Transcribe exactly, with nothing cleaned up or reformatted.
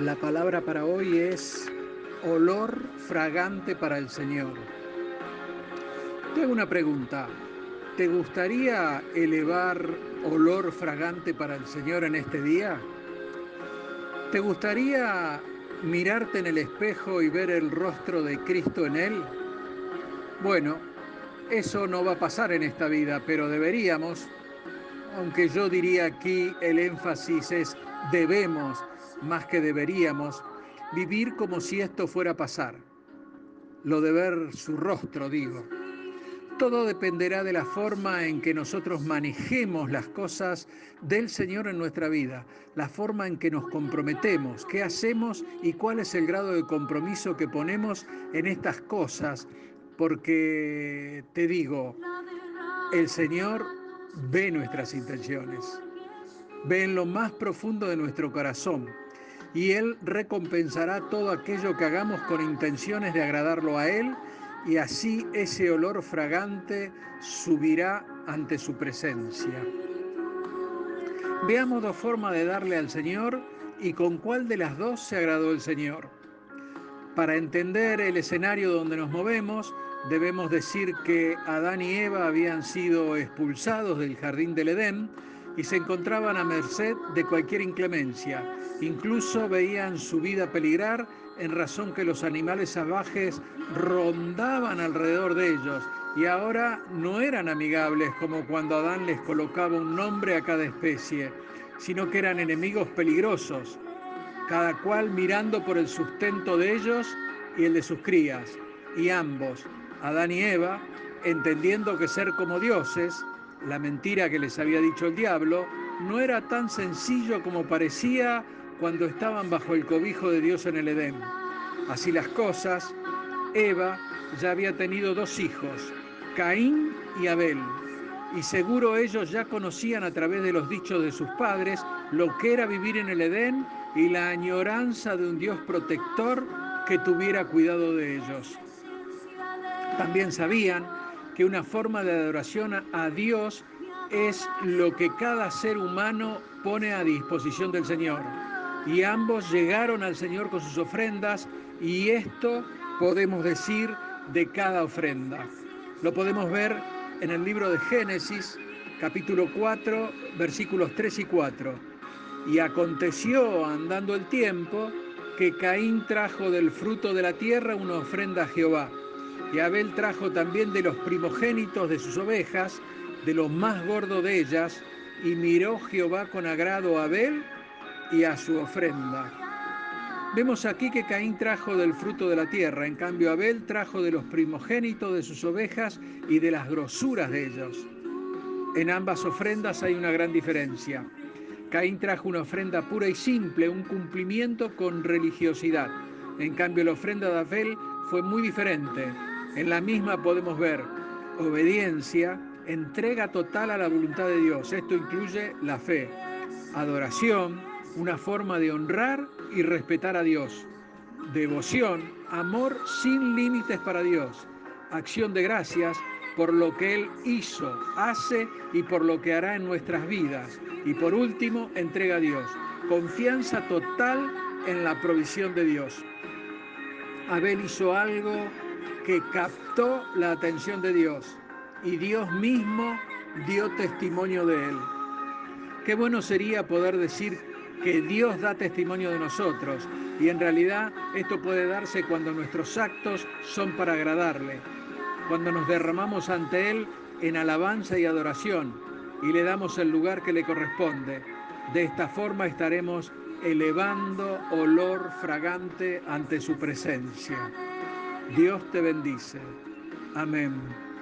La palabra para hoy es olor fragante para el Señor. Te hago una pregunta. ¿Te gustaría elevar olor fragante para el Señor en este día? ¿Te gustaría mirarte en el espejo y ver el rostro de Cristo en él? Bueno, eso no va a pasar en esta vida, pero deberíamos, aunque yo diría aquí el énfasis es debemos, más que deberíamos, vivir como si esto fuera a pasar. Lo de ver su rostro, digo. Todo dependerá de la forma en que nosotros manejemos las cosas del Señor en nuestra vida, la forma en que nos comprometemos, qué hacemos y cuál es el grado de compromiso que ponemos en estas cosas, porque te digo, el Señor ve nuestras intenciones, ve en lo más profundo de nuestro corazón y Él recompensará todo aquello que hagamos con intenciones de agradarlo a Él, y así ese olor fragante subirá ante su presencia. Veamos dos formas de darle al Señor y con cuál de las dos se agradó el Señor. Para entender el escenario donde nos movemos, debemos decir que Adán y Eva habían sido expulsados del jardín del Edén y se encontraban a merced de cualquier inclemencia. Incluso veían su vida peligrar en razón que los animales salvajes rondaban alrededor de ellos y ahora no eran amigables como cuando Adán les colocaba un nombre a cada especie, sino que eran enemigos peligrosos, cada cual mirando por el sustento de ellos y el de sus crías, y ambos, Adán y Eva, entendiendo que ser como dioses, la mentira que les había dicho el diablo, no era tan sencillo como parecía cuando estaban bajo el cobijo de Dios en el Edén. Así las cosas, Eva ya había tenido dos hijos, Caín y Abel, y seguro ellos ya conocían a través de los dichos de sus padres lo que era vivir en el Edén y la añoranza de un Dios protector que tuviera cuidado de ellos. También sabían que una forma de adoración a Dios es lo que cada ser humano pone a disposición del Señor. Y ambos llegaron al Señor con sus ofrendas, y esto podemos decir de cada ofrenda. Lo podemos ver en el libro de Génesis, capítulo cuatro, versículos tres y cuatro. Y aconteció, andando el tiempo, que Caín trajo del fruto de la tierra una ofrenda a Jehová. Y Abel trajo también de los primogénitos de sus ovejas, de lo más gordo de ellas, y miró Jehová con agrado a Abel y a su ofrenda. Vemos aquí que Caín trajo del fruto de la tierra, en cambio Abel trajo de los primogénitos de sus ovejas y de las grosuras de ellos. En ambas ofrendas hay una gran diferencia. Caín trajo una ofrenda pura y simple, un cumplimiento con religiosidad. En cambio, la ofrenda de Abel fue muy diferente. En la misma podemos ver obediencia, entrega total a la voluntad de Dios. Esto incluye la fe, adoración, una forma de honrar y respetar a Dios, devoción, amor sin límites para Dios, acción de gracias por lo que Él hizo, hace y por lo que hará en nuestras vidas. Y por último, entrega a Dios, confianza total en la provisión de Dios. Abel hizo algo que captó la atención de Dios y Dios mismo dio testimonio de él. Qué bueno sería poder decir que Dios da testimonio de nosotros, y en realidad esto puede darse cuando nuestros actos son para agradarle, cuando nos derramamos ante Él en alabanza y adoración y le damos el lugar que le corresponde. De esta forma estaremos elevando olor fragante ante su presencia. Dios te bendice. Amén.